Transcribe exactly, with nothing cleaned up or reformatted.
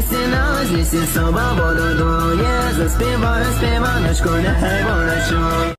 стіна, з лісі собаку додує, заспіваю співаночку, нехай вона чує.